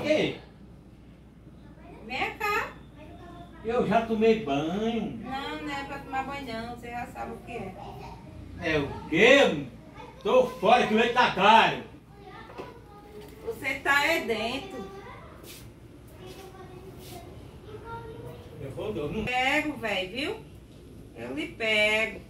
quê? Vem cá. Eu já tomei banho. Não, não é pra tomar banho não, você já sabe o que é. É o quê? Tô fora que o leite tá caro. Você tá aí dentro. Eu vou dormir. Pego, velho, viu? Eu lhe pego.